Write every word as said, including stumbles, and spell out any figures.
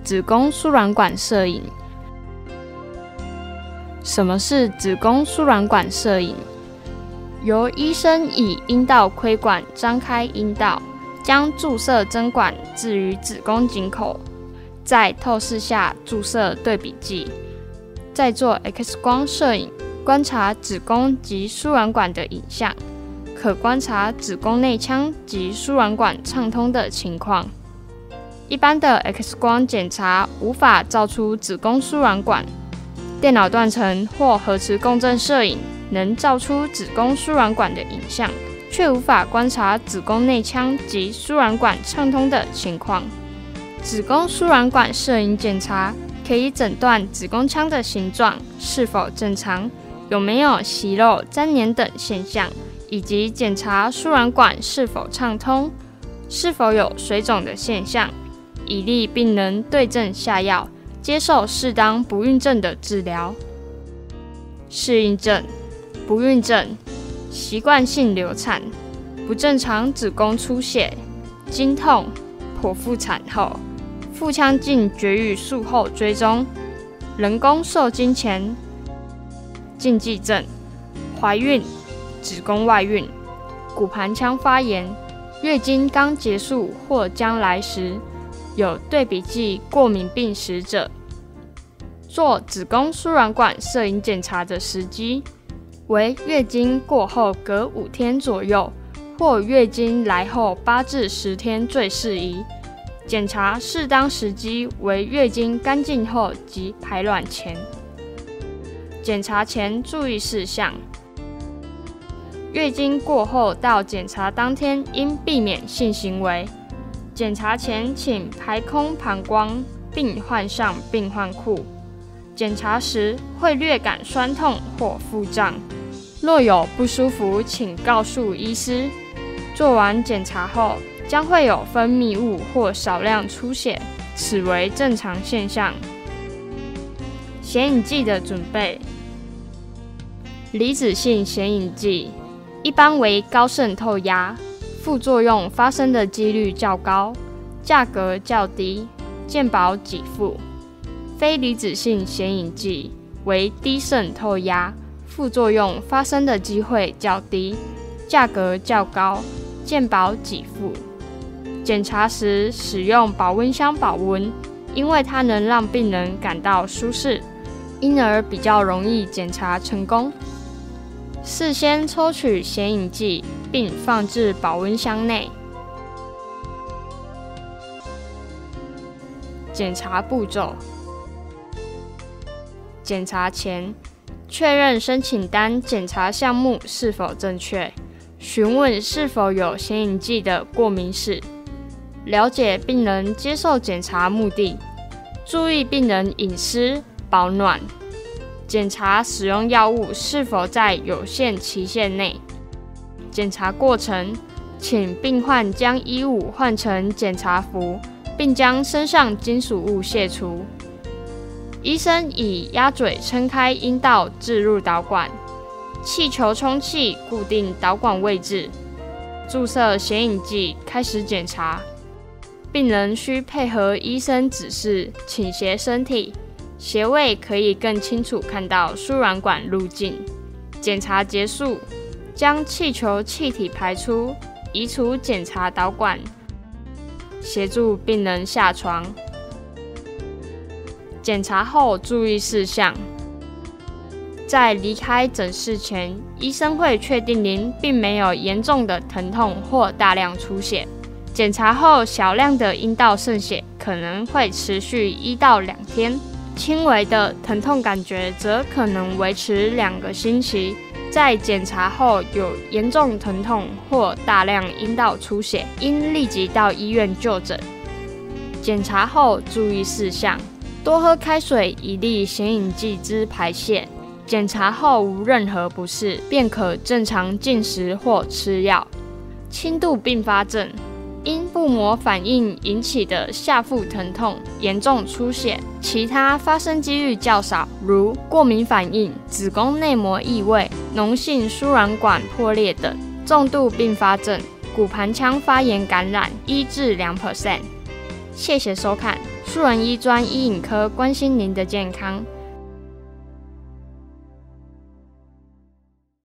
子宫输卵管摄影。什么是子宫输卵管摄影？由医生以阴道窥管张开阴道，将注射针管置于子宫颈口，在透视下注射对比剂，再做 X 光摄影，观察子宫及输卵管的影像，可观察子宫内腔及输卵管畅通的情况。一般的 X 光检查无法照出子宫输卵管，电脑断层或核磁共振摄影能照出子宫输卵管的影像，却无法观察子宫内腔及输卵管畅通的情况。子宫输卵管摄影检查可以诊断子宫腔的形状是否正常，有没有息肉、粘连等现象，以及检查输卵管是否畅通，是否有水肿的现象，以利病人对症下药，接受适当不孕症的治疗。适应症：不孕症、习惯性流产、不正常子宫出血、经痛、剖腹产后、腹腔镜绝育术后追踪、人工受精前、禁忌症、怀孕、子宫外孕、骨盘腔发炎、月经刚结束或将来时，有对比剂过敏病史者。做子宫输卵管摄影检查的时机为月经过后隔五天左右，或月经来后八至十天最适宜。检查适当时机为月经干净后及排卵前。检查前注意事项：月经过后到检查当天应避免性行为。检查前请排空膀胱，并换上病患裤。检查时会略感酸痛或腹胀，若有不舒服，请告诉医师。做完检查后，将会有分泌物或少量出血，此为正常现象。显影剂的准备：离子性显影剂一般为高渗透压，副作用发生的几率较高，价格较低，健保给付。非离子性显影剂为低渗透压，副作用发生的机会较低，价格较高，健保给付。检查时使用保温箱保温，因为它能让病人感到舒适，因而比较容易检查成功。事先抽取显影剂，并放置保温箱内。检查步骤：检查前，确认申请单检查项目是否正确，询问是否有显影剂的过敏史，了解病人接受检查目的，注意病人饮食、保暖，检查使用药物是否在有限期限内。检查过程，请病患将衣物换成检查服，并将身上金属物卸除。医生以鸭嘴撑开阴道置入导管，气球充气固定导管位置，注射显影剂，开始检查。病人需配合医生指示倾斜身体，斜位可以更清楚看到输卵管路径。检查结束，将气球气体排出，移除检查导管，协助病人下床。检查后注意事项：在离开诊室前，医生会确定您并没有严重的疼痛或大量出血。检查后小量的阴道渗血可能会持续一到两天，轻微的疼痛感觉则可能维持两个星期。在检查后有严重疼痛或大量阴道出血，应立即到医院就诊。检查后注意事项：多喝开水，以利显影剂之排泄。检查后无任何不适，便可正常进食或吃药。轻度并发症：因腹膜反应引起的下腹疼痛、严重出血，其他发生几率较少，如过敏反应、子宫内膜异位、脓性输卵管破裂等。重度并发症：骨盘腔发炎感染，一至两 percent。谢谢收看。 素人医专医影科关心您的健康。